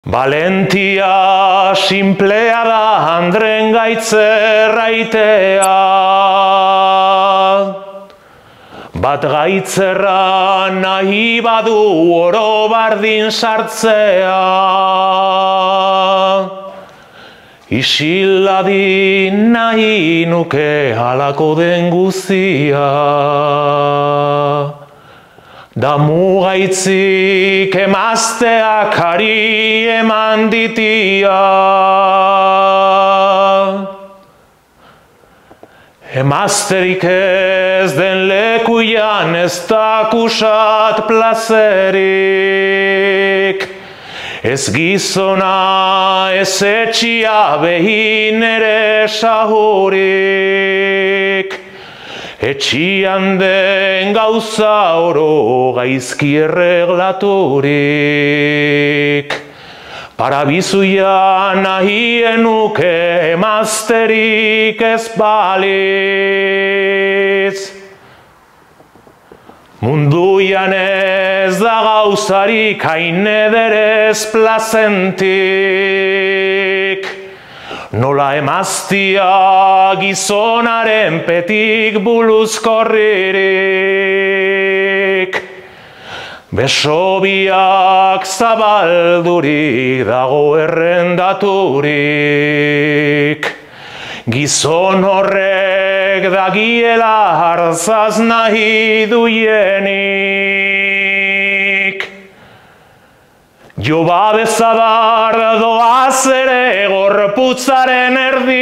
Valentia simplea da Andren gaitzerraitea. Bat gaitzerra nahi badu oro bardin sartzea. Isiladi nahi nuke halako den guztia. Damu gaitzik emazteak ari eman ditia. Emazterik ez den lekuian ez dakusat plazerik. Ez gizona ez etxia behin ere sahurik. Etxian den gauza oro gaizki erreglaturik. Parabizuia nahien nuke emazterik ez balitz. Munduian ez da gauzarik hain ederez plazentik. Nola emaztia gizonaren petik buluzkorririk. Besobiak zabaldurik dago errendaturik. Gizon horrek dagiela hartzaz nahi duienik. Joba bezadar doaz ere gorputzaren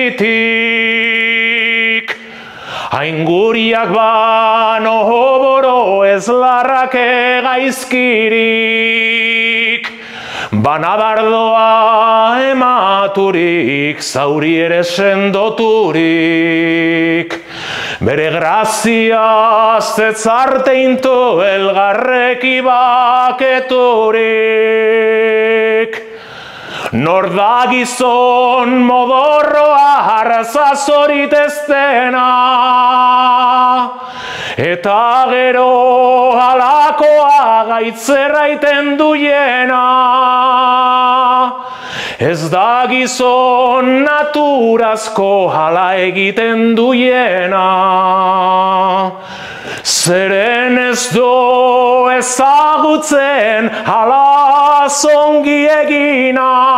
erditik. Ainguriak bano hoboro ez larrake gaizkirik. Banabardoa ematurik, zauri ere sendoturik. Bere graziaz zetzarte into elgarreki baketurik. Nor da gizon modorroa hartzazorit ez dena. Eta gero halakoa gaitzerraiten duiena. Ez da gizon naturazko hala egiten duiena. Zeren ez do ezagutzen hala zongi egina.